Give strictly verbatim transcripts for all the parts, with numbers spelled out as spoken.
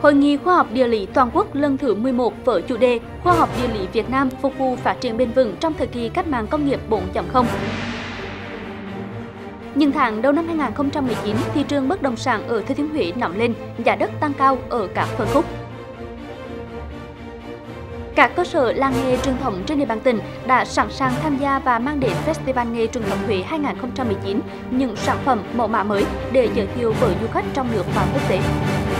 Hội nghị khoa học địa lý toàn quốc lần thứ mười một với chủ đề Khoa học địa lý Việt Nam phục vụ phát triển bền vững trong thời kỳ cách mạng công nghiệp bốn chấm không. Những tháng đầu năm hai nghìn không trăm mười chín, thị trường bất động sản ở Thừa Thiên Huế nóng lên, giá đất tăng cao ở các phân khúc. Các cơ sở làng nghề truyền thống trên địa bàn tỉnh đã sẵn sàng tham gia và mang đến Festival nghề truyền thống Huế hai nghìn không trăm mười chín những sản phẩm mẫu mã mới để giới thiệu với du khách trong nước và quốc tế.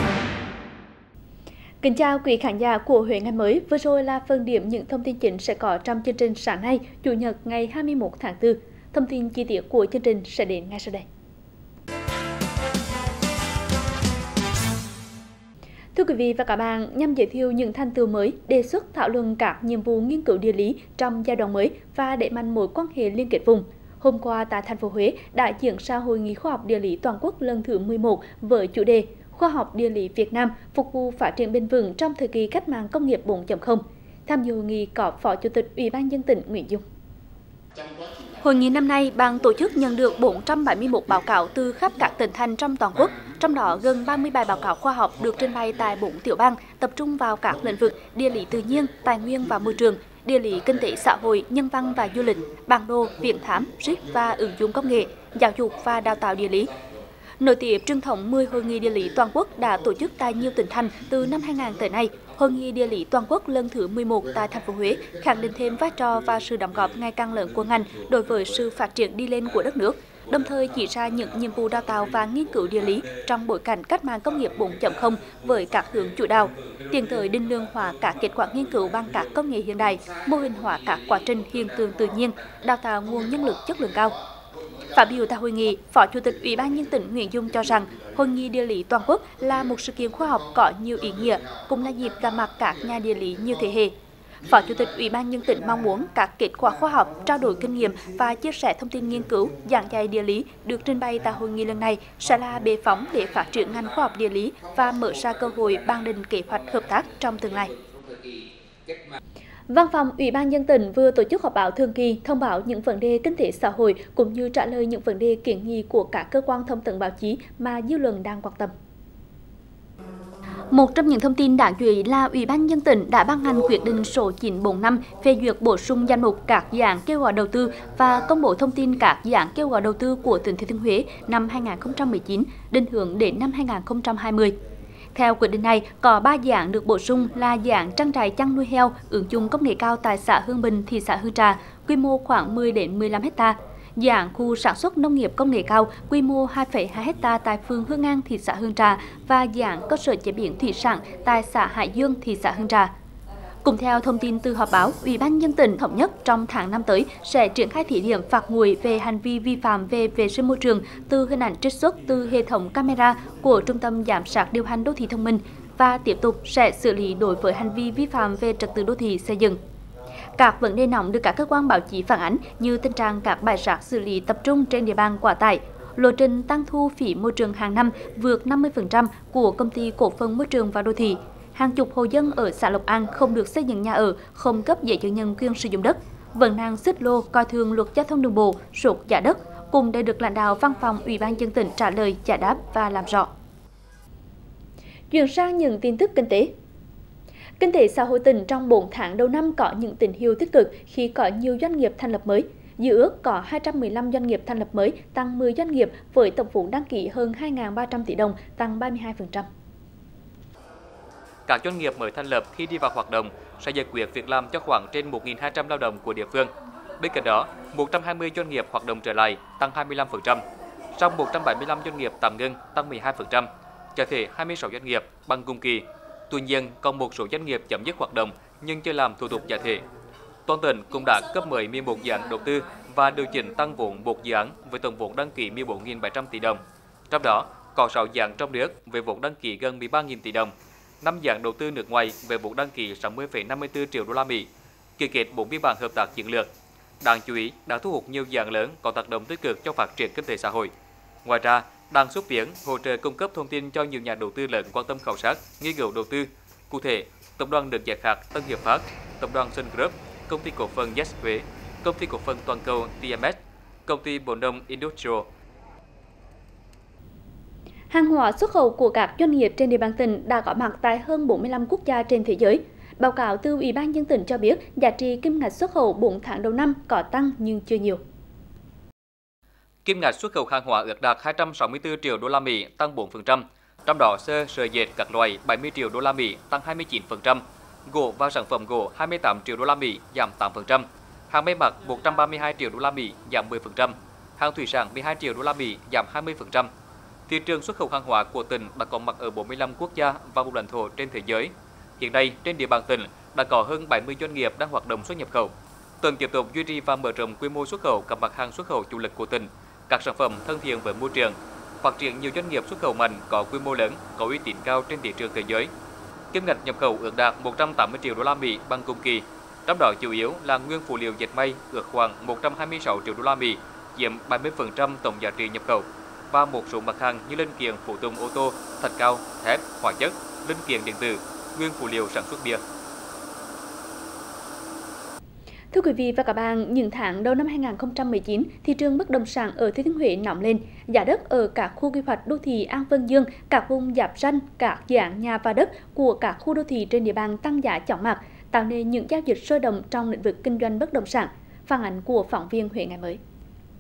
Kính chào quý khán giả của Huế ngày mới. Vừa rồi là phần điểm những thông tin chính sẽ có trong chương trình sáng nay, Chủ nhật ngày hai mươi mốt tháng tư. Thông tin chi tiết của chương trình sẽ đến ngay sau đây. Thưa quý vị và các bạn, nhằm giới thiệu những thành tựu mới, đề xuất thảo luận các nhiệm vụ nghiên cứu địa lý trong giai đoạn mới và đẩy mạnh mối quan hệ liên kết vùng. Hôm qua tại thành phố Huế đã diễn ra Hội nghị khoa học địa lý toàn quốc lần thứ mười một với chủ đề Khoa học địa lý Việt Nam phục vụ phát triển bền vững trong thời kỳ cách mạng công nghiệp bốn chấm không. Tham dự hội nghị có Phó Chủ tịch Ủy ban nhân dân tỉnh Nguyễn Dung. Hội nghị năm nay, ban tổ chức nhận được bốn trăm bảy mươi mốt báo cáo từ khắp các tỉnh thành trong toàn quốc, trong đó gần ba mươi bài báo cáo khoa học được trình bày tại bốn tiểu bang, tập trung vào các lĩnh vực địa lý tự nhiên, tài nguyên và môi trường, địa lý kinh tế xã hội, nhân văn và du lịch, bản đồ, viễn thám, rít và ứng dụng công nghệ, giáo dục và đào tạo địa lý. Nối tiếp truyền thống mười hội nghị địa lý toàn quốc đã tổ chức tại nhiều tỉnh thành từ năm hai nghìn tới nay, Hội nghị địa lý toàn quốc lần thứ mười một tại thành phố Huế khẳng định thêm vai trò và sự đóng góp ngày càng lớn của ngành đối với sự phát triển đi lên của đất nước, đồng thời chỉ ra những nhiệm vụ đào tạo và nghiên cứu địa lý trong bối cảnh cách mạng công nghiệp bốn chấm không với các hướng chủ đạo, tiến tới định lượng hóa các kết quả nghiên cứu bằng các công nghệ hiện đại, mô hình hóa các quá trình hiện tượng tự nhiên, đào tạo nguồn nhân lực chất lượng cao. Phát biểu tại hội nghị, Phó Chủ tịch Ủy ban nhân dân tỉnh Nguyễn Dung cho rằng Hội nghị địa lý toàn quốc là một sự kiện khoa học có nhiều ý nghĩa, cũng là dịp gặp mặt các nhà địa lý nhiều thế hệ. Phó Chủ tịch Ủy ban nhân dân tỉnh mong muốn các kết quả khoa học, trao đổi kinh nghiệm và chia sẻ thông tin nghiên cứu, giảng dạy địa lý được trình bày tại hội nghị lần này sẽ là bệ phóng để phát triển ngành khoa học địa lý và mở ra cơ hội ban định kế hoạch hợp tác trong tương lai. Văn phòng Ủy ban nhân dân tỉnh vừa tổ chức họp báo thường kỳ thông báo những vấn đề kinh tế xã hội cũng như trả lời những vấn đề kiến nghị của các cơ quan thông tấn báo chí mà dư luận đang quan tâm. Một trong những thông tin đáng chú ý là Ủy ban nhân dân tỉnh đã ban hành quyết định số chín trăm bốn mươi lăm phê duyệt bổ sung danh mục các dự án kêu gọi đầu tư và công bố thông tin các dự án kêu gọi đầu tư của tỉnh Thừa Thiên Huế năm hai nghìn không trăm mười chín, định hướng đến năm hai nghìn không trăm hai mươi. Theo quyết định này, có ba dự án được bổ sung là dự án trang trại chăn nuôi heo ứng dụng công nghệ cao tại xã Hương Bình, thị xã Hương Trà, quy mô khoảng mười đến mười lăm héc-ta. Dự án khu sản xuất nông nghiệp công nghệ cao, quy mô hai phẩy hai héc-ta tại phường Hương An, thị xã Hương Trà và dự án cơ sở chế biến thủy sản tại xã Hải Dương, thị xã Hương Trà. Cùng theo thông tin từ họp báo, Ủy ban nhân dân tỉnh thống nhất trong tháng năm tới sẽ triển khai thí điểm phạt nguội về hành vi vi phạm về vệ sinh môi trường từ hình ảnh trích xuất từ hệ thống camera của Trung tâm Giám sát Điều hành Đô thị Thông minh và tiếp tục sẽ xử lý đối với hành vi vi phạm về trật tự đô thị xây dựng. Các vấn đề nóng được các cơ quan báo chí phản ánh như tình trạng các bãi rác xử lý tập trung trên địa bàn quá tải, lộ trình tăng thu phí môi trường hàng năm vượt năm mươi phần trăm của Công ty Cổ phần Môi trường và Đô thị. Hàng chục hộ dân ở xã Lộc An không được xây dựng nhà ở, không cấp giấy chứng nhận quyền sử dụng đất, vấn nạn xích lô coi thường luật giao thông đường bộ, sốt giá đất, cùng đã được lãnh đạo Văn phòng Ủy ban nhân dân tỉnh trả lời, giải đáp và làm rõ. Chuyển sang những tin tức kinh tế. Kinh tế xã hội tỉnh trong bốn tháng đầu năm có những tín hiệu tích cực khi có nhiều doanh nghiệp thành lập mới. Dự ước có hai trăm mười lăm doanh nghiệp thành lập mới, tăng mười doanh nghiệp với tổng vốn đăng ký hơn hai nghìn ba trăm tỷ đồng, tăng ba mươi hai phần trăm. Các doanh nghiệp mới thành lập khi đi vào hoạt động sẽ giải quyết việc làm cho khoảng trên một nghìn hai trăm lao động của địa phương. Bên cạnh đó, một trăm hai mươi doanh nghiệp hoạt động trở lại, tăng hai mươi lăm phần trăm. Trong một trăm bảy mươi lăm doanh nghiệp tạm ngưng, tăng mười hai phần trăm. Giải thể hai mươi sáu doanh nghiệp bằng cùng kỳ. Tuy nhiên, còn một số doanh nghiệp chấm dứt hoạt động nhưng chưa làm thủ tục giải thể. Toàn tỉnh cũng đã cấp mới mười một dự án đầu tư và điều chỉnh tăng vốn một dự án với tổng vốn đăng ký mười bốn nghìn bảy trăm tỷ đồng. Trong đó, có sáu dự án trong nước với vốn đăng ký gần mười ba nghìn tỷ đồng. năm dự án đầu tư nước ngoài về vốn đăng ký sáu mươi phẩy năm mươi tư triệu đô la Mỹ, ký kết bốn biên bản hợp tác chiến lược. Đáng chú ý, đã thu hút nhiều dự án lớn có tác động tích cực cho phát triển kinh tế xã hội. Ngoài ra, đang xúc tiến hỗ trợ cung cấp thông tin cho nhiều nhà đầu tư lớn quan tâm khảo sát, nghiên cứu đầu tư. Cụ thể, Tập đoàn Nước giải khát Tân Hiệp Phát, Tập đoàn Sun Group, Công ty cổ phần Yes Huế, Công ty cổ phần Toàn cầu T M S, Công ty Bồn Đông Industrial. Hàng hóa xuất khẩu của các doanh nghiệp trên địa bàn tỉnh đã có mặt tại hơn bốn mươi lăm quốc gia trên thế giới. Báo cáo từ Ủy ban nhân dân tỉnh cho biết, giá trị kim ngạch xuất khẩu bốn tháng đầu năm có tăng nhưng chưa nhiều. Kim ngạch xuất khẩu hàng hóa ước đạt hai trăm sáu mươi tư triệu đô la Mỹ, tăng bốn phần trăm. Trong đó sơ, sợi dệt các loại bảy mươi triệu đô la Mỹ, tăng hai mươi chín phần trăm. Gỗ và sản phẩm gỗ hai mươi tám triệu đô la Mỹ, giảm tám phần trăm. Hàng may mặc một trăm ba mươi hai triệu đô la Mỹ, giảm mười phần trăm. Hàng thủy sản mười hai triệu đô la Mỹ, giảm hai mươi phần trăm. Thị trường xuất khẩu hàng hóa của tỉnh đã có mặt ở bốn mươi lăm quốc gia và vùng lãnh thổ trên thế giới. Hiện nay, trên địa bàn tỉnh đã có hơn bảy mươi doanh nghiệp đang hoạt động xuất nhập khẩu. Tỉnh tiếp tục duy trì và mở rộng quy mô xuất khẩu các mặt hàng xuất khẩu chủ lực của tỉnh, các sản phẩm thân thiện với môi trường, phát triển nhiều doanh nghiệp xuất khẩu mạnh có quy mô lớn, có uy tín cao trên thị trường thế giới. Kim ngạch nhập khẩu ước đạt một trăm tám mươi triệu đô la Mỹ bằng cùng kỳ, trong đó chủ yếu là nguyên phụ liệu dệt may ước khoảng một trăm hai mươi sáu triệu đô la Mỹ, chiếm bảy mươi phần trăm tổng giá trị nhập khẩu, và một số mặt hàng như linh kiện phụ tùng ô tô, thạch cao, thép, hóa chất, linh kiện điện tử, nguyên phụ liệu sản xuất bia. Thưa quý vị và các bạn, những tháng đầu năm hai nghìn không trăm mười chín, thị trường bất động sản ở Thừa Thiên Huế nóng lên. Giá đất ở các khu quy hoạch đô thị An Vân Dương, các vùng giáp ranh, các dự án nhà và đất của các khu đô thị trên địa bàn tăng giá chóng mặt, tạo nên những giao dịch sôi động trong lĩnh vực kinh doanh bất động sản. Phản ánh của phóng viên Huế Ngày Mới.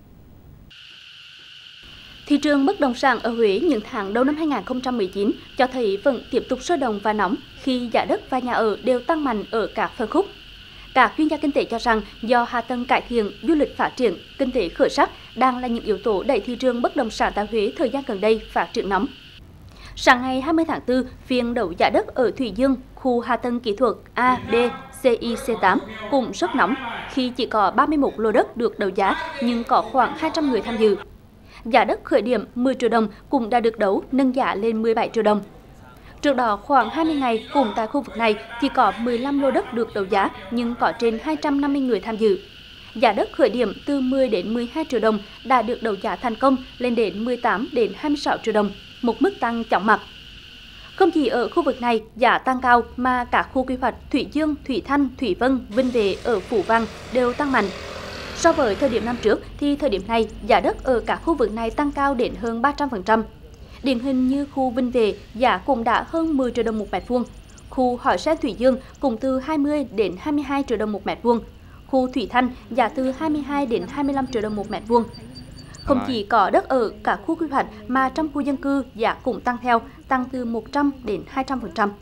Thị trường bất động sản ở Huế những tháng đầu năm hai nghìn không trăm mười chín cho thấy vẫn tiếp tục sôi động và nóng khi giá đất và nhà ở đều tăng mạnh ở các phân khúc. Các chuyên gia kinh tế cho rằng do hạ tầng cải thiện, du lịch phát triển, kinh tế khởi sắc đang là những yếu tố đẩy thị trường bất động sản tại Huế thời gian gần đây phát triển nóng. Sáng ngày hai mươi tháng tư, phiên đấu giá đất ở Thủy Dương, khu hạ tầng kỹ thuật A, D, C I C tám cũng rất nóng khi chỉ có ba mươi mốt lô đất được đấu giá nhưng có khoảng hai trăm người tham dự. Giá đất khởi điểm mười triệu đồng cũng đã được đấu nâng giá lên mười bảy triệu đồng. Trước đó, khoảng hai mươi ngày, cũng tại khu vực này chỉ có mười lăm lô đất được đấu giá nhưng có trên hai trăm năm mươi người tham dự. Giá đất khởi điểm từ mười đến mười hai triệu đồng đã được đấu giá thành công lên đến mười tám đến hai mươi sáu triệu đồng, một mức tăng chóng mặt. Không chỉ ở khu vực này giá tăng cao mà cả khu quy hoạch Thủy Dương, Thủy Thanh, Thủy Vân, Vinh Vệ ở Phú Vang đều tăng mạnh. So với thời điểm năm trước thì thời điểm này giá đất ở các khu vực này tăng cao đến hơn ba trăm phần trăm. Điển hình như khu Vinh Vệ giá cũng đã hơn mười triệu đồng một mét vuông, khu Hỏi Xe Thủy Dương cũng từ hai mươi đến hai mươi hai triệu đồng một mét vuông, khu Thủy Thanh giá từ hai mươi hai đến hai mươi lăm triệu đồng một mét vuông. Không chỉ có đất ở cả khu quy hoạch mà trong khu dân cư giá cũng tăng theo, tăng từ một trăm đến hai trăm phần trăm.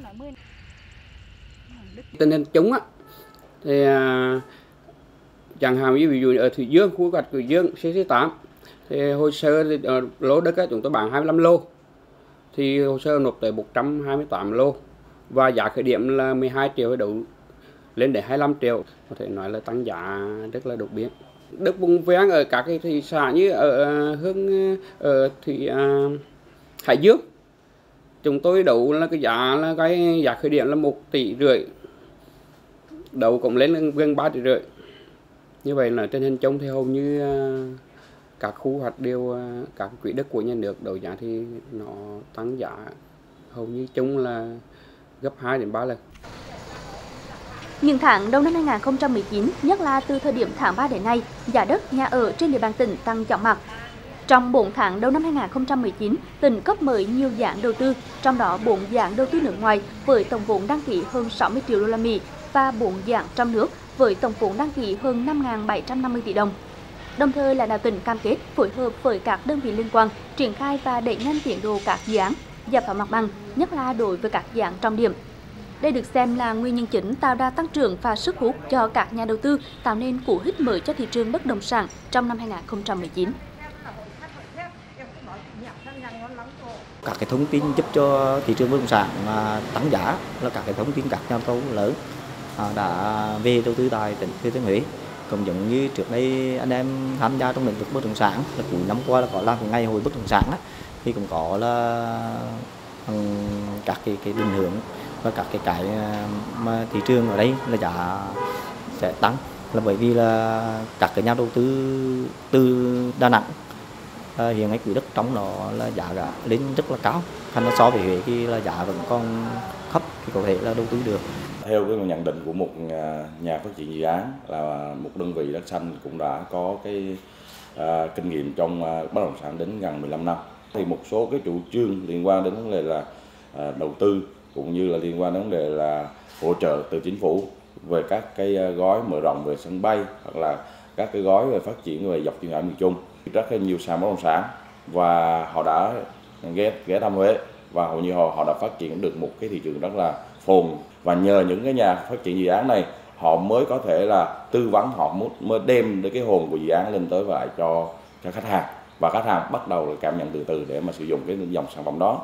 Tình hình chung á thì uh, chẳng hạn như ví dụ ở Thủy Dương, khu quy hoạch Thủy Dương C C tám thì hồ sơ thì ở lô đất á, chúng tôi bán hai mươi lăm lô thì hồ sơ nộp tới một trăm hai mươi tám lô và giá khởi điểm là mười hai triệu đủ lên đến hai mươi lăm triệu, có thể nói là tăng giá rất là đột biến. Đất vùng ven ở các cái thị xã như ở Hương, ở thị uh, Hải Dương chúng tôi đấu là cái giá là cái giá khởi điểm là một tỷ rưỡi, đấu cũng lên gần ba tỷ rưỡi. Như vậy là trên hình chung thì hầu như uh, các khu hoạch đều các quỹ đất của nhà nước đấu giá thì nó tăng giá hầu như chung là gấp hai đến ba lần. Những tháng đầu năm hai nghìn không trăm mười chín, nhất là từ thời điểm tháng ba đến nay, giá đất nhà ở trên địa bàn tỉnh tăng chóng mặt. Trong bốn tháng đầu năm hai nghìn không trăm mười chín, tỉnh cấp mới nhiều dự án đầu tư, trong đó bốn dự án đầu tư nước ngoài với tổng vốn đăng ký hơn sáu mươi triệu đô la Mỹ và bốn dự án trong nước với tổng vốn đăng ký hơn năm nghìn bảy trăm năm mươi tỷ đồng. Đồng thời lãnh đạo tỉnh cam kết phối hợp với các đơn vị liên quan triển khai và đẩy nhanh tiến độ các dự án, giải phóng mặt bằng, nhất là đối với các dự án trọng điểm. Đây được xem là nguyên nhân chính tạo đà tăng trưởng và sức hút cho các nhà đầu tư, tạo nên cú hích mới cho thị trường bất động sản trong năm hai nghìn không trăm mười chín. Các cái thông tin giúp cho thị trường bất động sản tăng giá là các cái thông tin các nhà đầu tư lớn đã về đầu tư tại tỉnh Thừa Thiên Huế. Cũng giống như trước đây anh em tham gia trong lĩnh vực bất động sản, là cuối năm qua là có làm cái ngày hội bất động sản á, thì cũng có là các cái cái định hướng và các cái cái mà thị trường ở đây là giá sẽ tăng, là bởi vì là các cái nhà đầu tư từ Đà Nẵng à, hiện nay quỹ đất trong đó là giá cả lên rất là cao, thành ra so với Huế thì là giá vẫn còn thấp thì có thể là đầu tư được. Theo cái nhận định của một nhà phát triển dự án là một đơn vị đất xanh cũng đã có cái uh, kinh nghiệm trong uh, bất động sản đến gần mười lăm năm, Thì một số cái chủ trương liên quan đến vấn đề là à, đầu tư cũng như là liên quan đến vấn đề là hỗ trợ từ chính phủ về các cái gói mở rộng về sân bay hoặc là các cái gói về phát triển về dọc duyên hải miền Trung. Rất là nhiều sàn bất động sản và họ đã ghé ghé thăm Huế và hầu như họ họ đã phát triển được một cái thị trường rất là phồn, và nhờ những cái nhà phát triển dự án này họ mới có thể là tư vấn, họ mới đem được cái hồn của dự án lên tới lại cho cho khách hàng, và khách hàng bắt đầu cảm nhận từ từ để mà sử dụng cái dòng sản phẩm đó.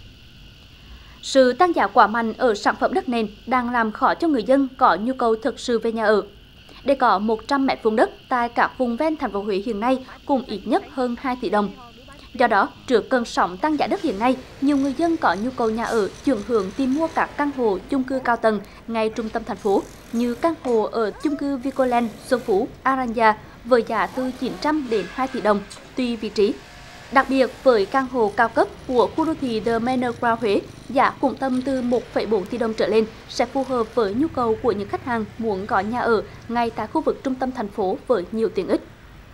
Sự tăng giá quá mạnh ở sản phẩm đất nền đang làm khó cho người dân có nhu cầu thực sự về nhà ở. Để có một trăm mét vuông đất tại các vùng ven thành phố Huế hiện nay cũng ít nhất hơn hai tỷ đồng. Do đó, trước cơn sóng tăng giá đất hiện nay, nhiều người dân có nhu cầu nhà ở chuyển hướng tìm mua các căn hộ chung cư cao tầng ngay trung tâm thành phố, như căn hộ ở chung cư Vicoland, Xuân Phú, Aranya với giá từ chín trăm đến hai tỷ đồng tùy vị trí. Đặc biệt với căn hộ cao cấp của khu đô thị The Manor Crown Huế, giá cũng tầm từ một phẩy bốn tỷ đồng trở lên sẽ phù hợp với nhu cầu của những khách hàng muốn có nhà ở ngay tại khu vực trung tâm thành phố với nhiều tiện ích.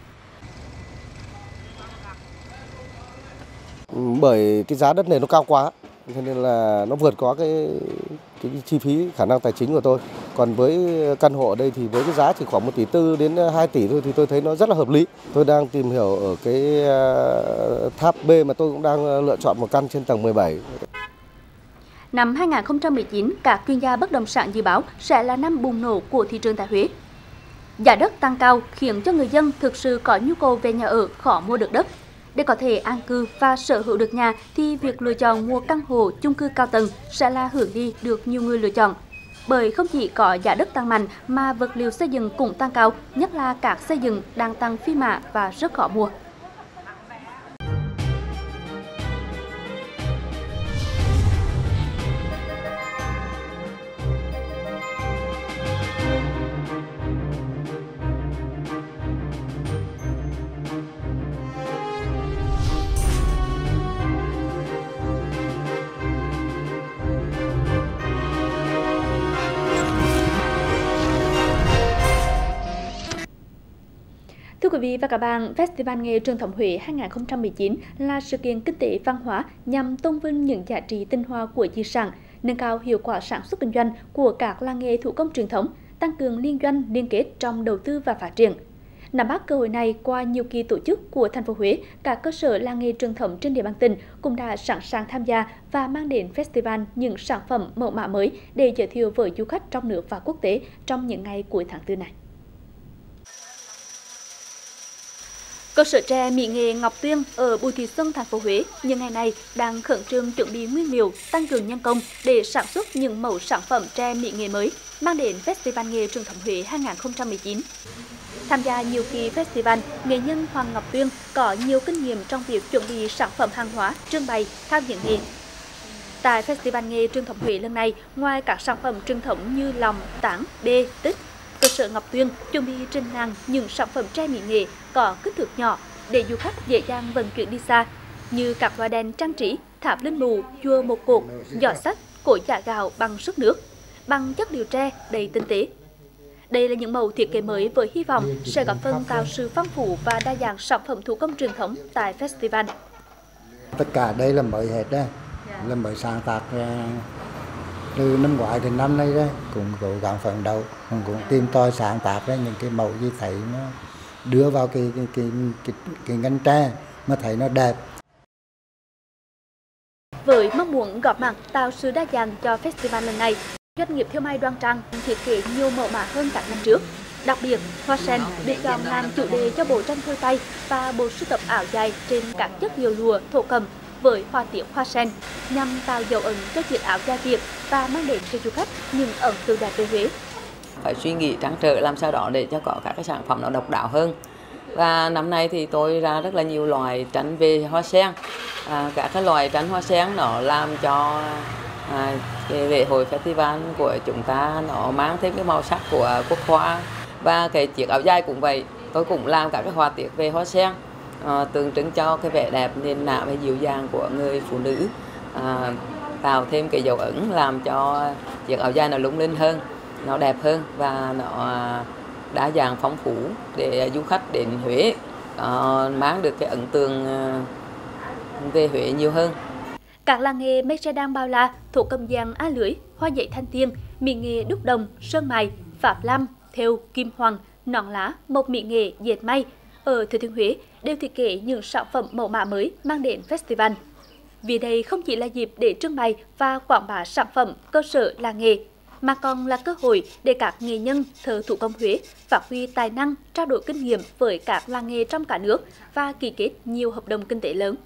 Bởi cái giá đất này nó cao quá, cho nên là nó vượt qua cái, cái chi phí khả năng tài chính của tôi. Còn với căn hộ ở đây thì với cái giá chỉ khoảng một tỷ tư đến hai tỷ thôi thì tôi thấy nó rất là hợp lý. Tôi đang tìm hiểu ở cái tháp B mà tôi cũng đang lựa chọn một căn trên tầng mười bảy. Năm hai nghìn không trăm mười chín, các chuyên gia bất động sản dự báo sẽ là năm bùng nổ của thị trường tại Huế. Giá đất tăng cao khiến cho người dân thực sự có nhu cầu về nhà ở khó mua được đất. Để có thể an cư và sở hữu được nhà thì việc lựa chọn mua căn hộ chung cư cao tầng sẽ là hướng đi được nhiều người lựa chọn. Bởi không chỉ có giá đất tăng mạnh mà vật liệu xây dựng cũng tăng cao, nhất là các xây dựng đang tăng phi mã và rất khó mua. Thưa quý vị và các bạn, Festival nghề truyền thống Huế hai nghìn không trăm mười chín là sự kiện kinh tế văn hóa nhằm tôn vinh những giá trị tinh hoa của di sản, nâng cao hiệu quả sản xuất kinh doanh của các làng nghề thủ công truyền thống, tăng cường liên doanh liên kết trong đầu tư và phát triển. Nắm bắt cơ hội này, qua nhiều kỳ tổ chức của thành phố Huế, các cơ sở làng nghề truyền thống trên địa bàn tỉnh cũng đã sẵn sàng tham gia và mang đến festival những sản phẩm mẫu mã mới để giới thiệu với du khách trong nước và quốc tế trong những ngày cuối tháng tư này. Cơ sở tre mỹ nghệ Ngọc Tuyên ở Bùi Thị Xuân, thành phố Huế những ngày này đang khẩn trương chuẩn bị nguyên liệu, tăng cường nhân công để sản xuất những mẫu sản phẩm tre mỹ nghệ mới mang đến Festival nghề truyền thống Huế hai nghìn không trăm mười chín. Tham gia nhiều kỳ festival, nghệ nhân Hoàng Ngọc Tuyên có nhiều kinh nghiệm trong việc chuẩn bị sản phẩm hàng hóa, trưng bày, thao diễn nghề. Tại Festival nghề truyền thống Huế lần này, ngoài các sản phẩm truyền thống như lòng, tán, bê, tích, cơ sở Ngọc Tuyên chuẩn bị trình làng những sản phẩm tre mỹ nghệ có kích thước nhỏ để du khách dễ dàng vận chuyển đi xa, như các loại đèn trang trí, tháp linh mù, chùa một cột, giỏ sách, cối chả gạo bằng sức nước, bằng chất liệu tre đầy tinh tế. Đây là những mẫu thiết kế mới với hy vọng sẽ góp phần tạo sự phong phú và đa dạng sản phẩm thủ công truyền thống tại festival. Tất cả đây là mới hết đấy, là mới sáng tác từ năm ngoái đến năm nay đấy, cũng cố gắng phấn đấu, cũng, cũng tìm tòi sáng tác ra những cái mẫu gì thấy nó đưa vào cái cái cái cái, cái ngành tre mà thấy nó đẹp. Với mong muốn góp mặt tạo sự đa dạng cho festival lần này, doanh nghiệp thêu may Đoan Trang thiết kế nhiều mẫu mã hơn các năm trước. Đặc biệt, hoa sen được chọn làm chủ đề cho bộ tranh thêu tay và bộ sưu tập áo dài trên các chất liệu lụa thổ cẩm với hoa tiết hoa sen, nhằm tạo dấu ấn cho chiếc áo dài Việt và mang đến cho du khách những ấn tượng đẹp về Huế. Phải suy nghĩ trăn trở làm sao đó để cho có các cái sản phẩm nó độc đáo hơn. Và năm nay thì tôi ra rất là nhiều loại tranh về hoa sen. À, các cái loại tranh hoa sen nó làm cho à, cái lễ hội festival của chúng ta nó mang thêm cái màu sắc của quốc hoa. Và cái chiếc áo dài cũng vậy, tôi cũng làm các cái hoa tiết về hoa sen. À, tượng trưng cho cái vẻ đẹp niềm nở và dịu dàng của người phụ nữ, à, tạo thêm cái dấu ấn làm cho chiếc áo dài nó lung linh hơn, nó đẹp hơn và nó đa dạng phong phú để du khách đến Huế uh, mang được cái ấn tượng uh, về Huế nhiều hơn. Các làng nghề mây tre đan Bao La, thổ cầm giang Á Lưới, hoa giấy Thanh Tiên, mỹ nghệ đúc đồng, sơn mài, pháp lam, thêu, kim hoàng, nón lá, mộc mỹ nghệ, dệt may ở Thừa Thiên Huế đều thiết kế những sản phẩm mẫu mã mới mang đến festival. Vì đây không chỉ là dịp để trưng bày và quảng bá sản phẩm cơ sở làng nghề, mà còn là cơ hội để các nghệ nhân thợ thủ công Huế phát huy tài năng, trao đổi kinh nghiệm với các làng nghề trong cả nước và ký kết nhiều hợp đồng kinh tế lớn.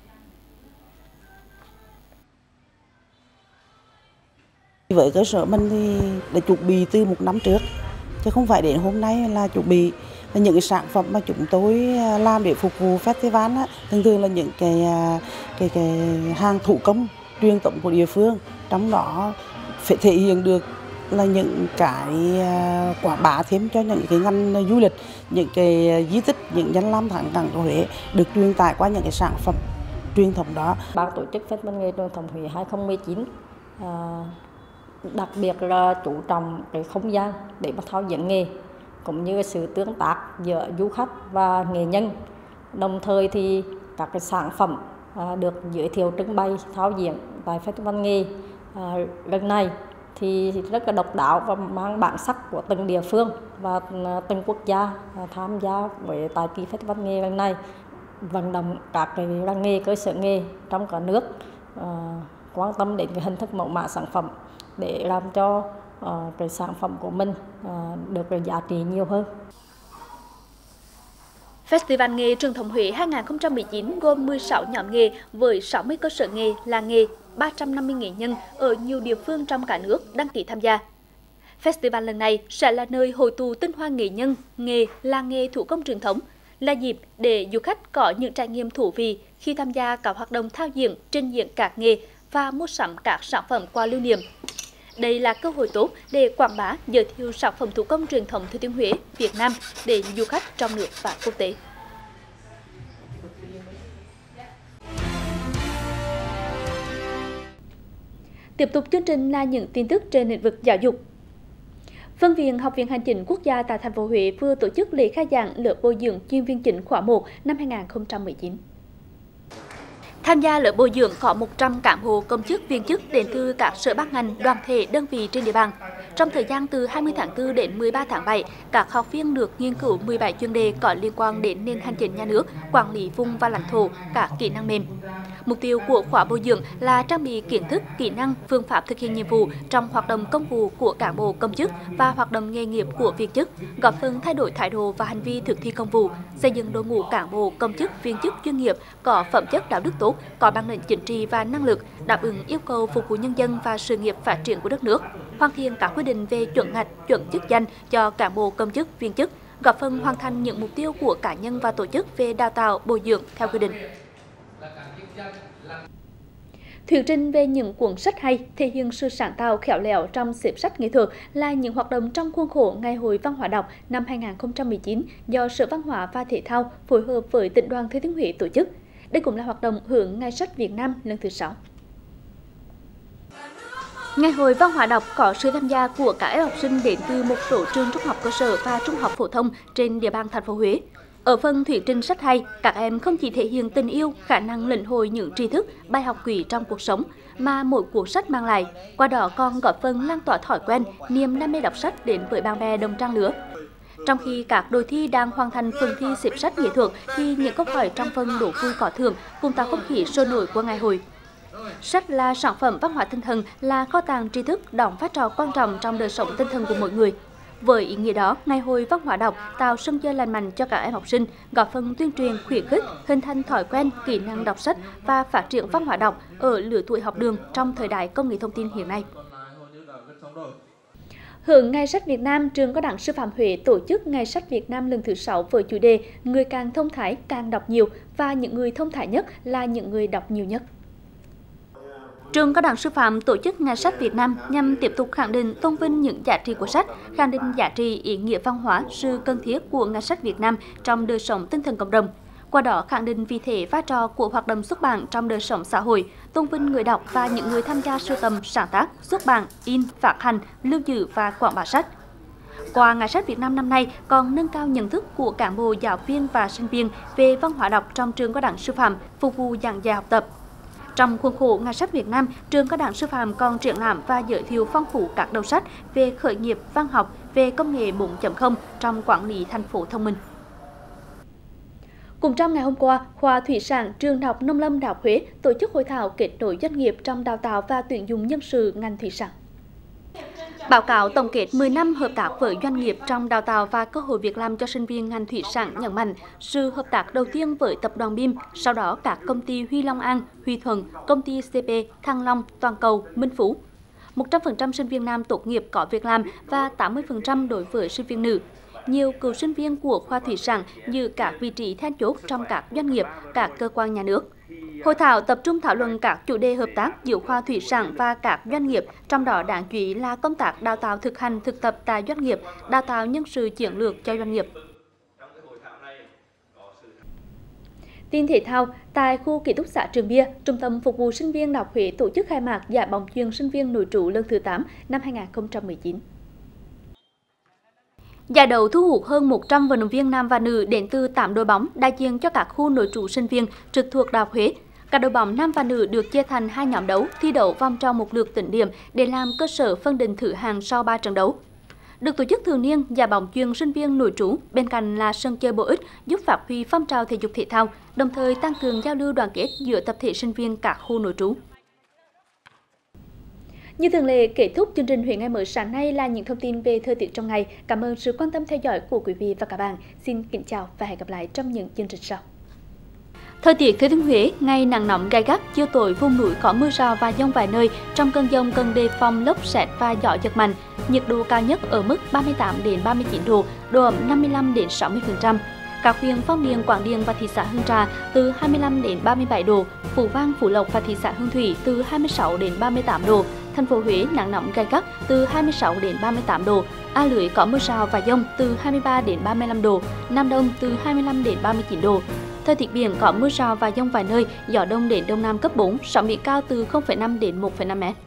Với cơ sở mình thì đã chuẩn bị từ một năm trước, chứ không phải đến hôm nay là chuẩn bị. Những cái sản phẩm mà chúng tôi làm để phục vụ festival á, thường thường là những cái cái cái hàng thủ công truyền thống của địa phương, trong đó phải thể hiện được là những cái quảng bá thêm cho những cái ngành du lịch, những cái di tích, những danh lam thắng cảnh của Huế được truyền tải qua những cái sản phẩm truyền thống đó. Ban tổ chức Festival nghề truyền thống Huế hai không một chín à, đặc biệt là chú trọng cái không gian để mà thao diễn nghề, cũng như sự tương tác giữa du khách và nghệ nhân. Đồng thời thì các cái sản phẩm à, được giới thiệu trưng bày thao diễn tại Festival nghề à, lần này thì rất là độc đáo và mang bản sắc của từng địa phương và từng quốc gia à, tham gia với tại kỳ Festival nghề lần này, vận động các cái làng nghề, cơ sở nghề trong cả nước à, quan tâm đến cái hình thức mẫu mã sản phẩm để làm cho uh, cái sản phẩm của mình uh, được cái giá trị nhiều hơn. Festival nghề truyền thống Huế hai không một chín gồm mười sáu nhóm nghề với sáu mươi cơ sở nghề, làng nghề, ba trăm năm mươi nghệ nhân ở nhiều địa phương trong cả nước đăng ký tham gia. Festival lần này sẽ là nơi hội tụ tinh hoa nghệ nhân, nghề, làng nghề thủ công truyền thống, là dịp để du khách có những trải nghiệm thú vị khi tham gia các hoạt động thao diễn, trình diễn các nghề và mua sắm các sản phẩm quà lưu niệm. Đây là cơ hội tốt để quảng bá, giới thiệu sản phẩm thủ công truyền thống Thừa Thiên Huế, Việt Nam đến du khách trong nước và quốc tế. Tiếp tục chương trình là những tin tức trên lĩnh vực giáo dục. Phân viện Học viện Hành chính Quốc gia tại thành phố Huế vừa tổ chức lễ khai giảng lớp bồi dưỡng chuyên viên chính khóa một năm hai nghìn không trăm mười chín. Tham gia lớp bồi dưỡng có một trăm cán bộ công chức viên chức đến từ các sở ban ngành, đoàn thể, đơn vị trên địa bàn. Trong thời gian từ hai mươi tháng tư đến mười ba tháng bảy, các học viên được nghiên cứu mười bảy chuyên đề có liên quan đến nền hành chính nhà nước, quản lý vùng và lãnh thổ, các kỹ năng mềm. Mục tiêu của khóa bồi dưỡng là trang bị kiến thức, kỹ năng, phương pháp thực hiện nhiệm vụ trong hoạt động công vụ của cán bộ công chức và hoạt động nghề nghiệp của viên chức, góp phần thay đổi thái độ và hành vi thực thi công vụ, xây dựng đội ngũ cán bộ công chức viên chức chuyên nghiệp có phẩm chất đạo đức tốt, có bản lĩnh chính trị và năng lực đáp ứng yêu cầu phục vụ nhân dân và sự nghiệp phát triển của đất nước, hoàn thiện các quy định về chuẩn ngạch, chuẩn chức danh cho cán bộ công chức viên chức, góp phần hoàn thành những mục tiêu của cá nhân và tổ chức về đào tạo bồi dưỡng theo quy định. Thuyết trình về những cuốn sách hay thể hiện sự sáng tạo khéo léo trong xếp sách nghệ thuật là những hoạt động trong khuôn khổ Ngày hội Văn hóa đọc năm hai nghìn không trăm mười chín do Sở Văn hóa và Thể thao phối hợp với Tỉnh đoàn Thừa Thiên Huế tổ chức. Đây cũng là hoạt động hưởng Ngày sách Việt Nam lần thứ sáu. Ngày hội Văn hóa đọc có sự tham gia của các em học sinh đến từ một số trường trung học cơ sở và trung học phổ thông trên địa bàn thành phố Huế. Ở phần thuyết trình sách hay, các em không chỉ thể hiện tình yêu, khả năng lĩnh hội những tri thức, bài học quý trong cuộc sống mà mỗi cuốn sách mang lại, qua đó còn góp phần lan tỏa thói quen, niềm đam mê đọc sách đến với bạn bè đồng trang lứa. Trong khi các đội thi đang hoàn thành phần thi xếp sách nghệ thuật thì những câu hỏi trong phần đố vui có thưởng cùng tạo không khí sôi nổi của ngày hội. Sách là sản phẩm văn hóa tinh thần, là kho tàng tri thức đóng vai trò quan trọng trong đời sống tinh thần của mỗi người. Với ý nghĩa đó, Ngày hội Văn hóa đọc tạo sân chơi lành mạnh cho các em học sinh, góp phần tuyên truyền, khuyến khích, hình thành thói quen, kỹ năng đọc sách và phát triển văn hóa đọc ở lứa tuổi học đường trong thời đại công nghệ thông tin hiện nay. Hưởng Ngày sách Việt Nam, Trường Cao đẳng Sư phạm Huế tổ chức Ngày sách Việt Nam lần thứ sáu với chủ đề Người càng thông thái càng đọc nhiều và những người thông thái nhất là những người đọc nhiều nhất. Trường Cao đẳng Sư phạm tổ chức Ngày sách Việt Nam nhằm tiếp tục khẳng định tôn vinh những giá trị của sách, khẳng định giá trị ý nghĩa văn hóa, sự cần thiết của Ngày sách Việt Nam trong đời sống tinh thần cộng đồng. Qua đó khẳng định vị thế vai trò của hoạt động xuất bản trong đời sống xã hội, tôn vinh người đọc và những người tham gia sưu tầm, sáng tác, xuất bản, in, phát hành, lưu giữ và quảng bá sách. Qua Ngày sách Việt Nam năm nay còn nâng cao nhận thức của cán bộ, giáo viên và sinh viên về văn hóa đọc trong trường Cao đẳng Sư phạm, phục vụ giảng dạy học tập. Trong khuôn khổ Ngày sách Việt Nam, trường Cao đẳng Sư phạm còn triển lãm và giới thiệu phong phú các đầu sách về khởi nghiệp, văn học, về công nghệ bốn chấm không trong quản lý thành phố thông minh. Cũng trong ngày hôm qua, khoa Thủy sản Trường Đại học Nông lâm Đại học Huế tổ chức hội thảo kết nối doanh nghiệp trong đào tạo và tuyển dụng nhân sự ngành thủy sản. Báo cáo tổng kết mười năm hợp tác với doanh nghiệp trong đào tạo và cơ hội việc làm cho sinh viên ngành thủy sản nhấn mạnh sự hợp tác đầu tiên với tập đoàn bim, sau đó các công ty Huy Long An, Huy Thuận, công ty xê pê, Thăng Long, Toàn Cầu, Minh Phú. một trăm phần trăm sinh viên nam tốt nghiệp có việc làm và tám mươi phần trăm đối với sinh viên nữ. Nhiều cựu sinh viên của khoa thủy sản giữ các vị trí then chốt trong các doanh nghiệp, các cơ quan nhà nước. Hội thảo tập trung thảo luận các chủ đề hợp tác giữa khoa thủy sản và các doanh nghiệp, trong đó đáng chú ý là công tác đào tạo thực hành thực tập tại doanh nghiệp, đào tạo nhân sự chiến lược cho doanh nghiệp. Tin thể thao, tại khu ký túc xá Trường Bia, Trung tâm phục vụ sinh viên Đại học Huế tổ chức khai mạc giải bóng chuyền sinh viên nội trú lần thứ tám năm hai nghìn không trăm mười chín. Giải đấu thu hút hơn một trăm vận động viên nam và nữ đến từ tám đội bóng đại diện cho các khu nội trú sinh viên trực thuộc Đại học Huế. Các đội bóng nam và nữ được chia thành hai nhóm đấu, thi đấu vòng tròn một lượt tính điểm để làm cơ sở phân định thứ hạng sau ba trận đấu. Được tổ chức thường niên, giải bóng chuyền sinh viên nội trú bên cạnh là sân chơi bổ ích giúp phát huy phong trào thể dục thể thao, đồng thời tăng cường giao lưu đoàn kết giữa tập thể sinh viên các khu nội trú. Như thường lệ, kết thúc chương trình Huế ngày mới sáng nay là những thông tin về thời tiết trong ngày. Cảm ơn sự quan tâm theo dõi của quý vị và các bạn. Xin kính chào và hẹn gặp lại trong những chương trình sau. Thời tiết Thừa Thiên Huế, ngày nắng nóng gay gắt, chiều tối vùng núi có mưa rào và dông vài nơi. Trong cơn dông cần đề phòng lốc sét và gió giật mạnh. Nhiệt độ cao nhất ở mức ba mươi tám đến ba mươi chín độ, độ ẩm năm mươi lăm đến sáu mươi phần trăm. Các huyện Phong Điền, Quảng Điền và thị xã Hương Trà từ hai mươi lăm đến ba mươi bảy độ, Phú Vang, Phú Lộc và thị xã Hương Thủy từ hai mươi sáu đến ba mươi tám độ. Thành phố Huế nắng nóng gay gắt từ hai mươi sáu đến ba mươi tám độ, A Lưới có mưa rào và dông từ hai mươi ba đến ba mươi lăm độ, Nam Đông từ hai mươi lăm đến ba mươi chín độ. Thời tiết biển có mưa rào và dông vài nơi, gió đông đến đông nam cấp bốn, sóng biển cao từ không phẩy năm đến một phẩy năm mét.